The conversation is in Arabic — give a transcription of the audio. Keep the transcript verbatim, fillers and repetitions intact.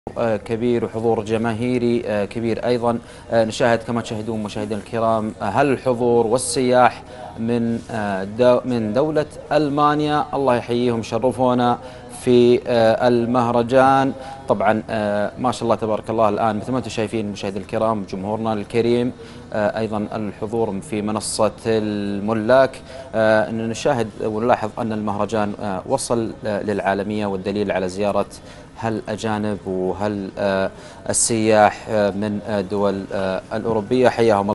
كبير وحضور جماهيري كبير أيضا. نشاهد كما تشاهدون مشاهدينا الكرام هل الحضور والسياح من من دولة ألمانيا، الله يحييهم، شرفونا في المهرجان. طبعا ما شاء الله تبارك الله. الآن مثل ما انتم شايفين مشاهدينا الكرام جمهورنا الكريم، أيضا الحضور في منصة الملاك. نشاهد ونلاحظ أن المهرجان وصل للعالمية، والدليل على زيارة هل أجانب وهل السياح من دول الأوروبية. حياهم